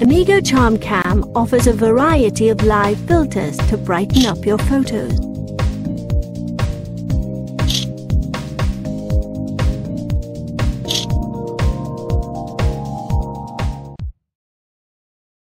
Amigo Charm Cam offers a variety of live filters to brighten up your photos.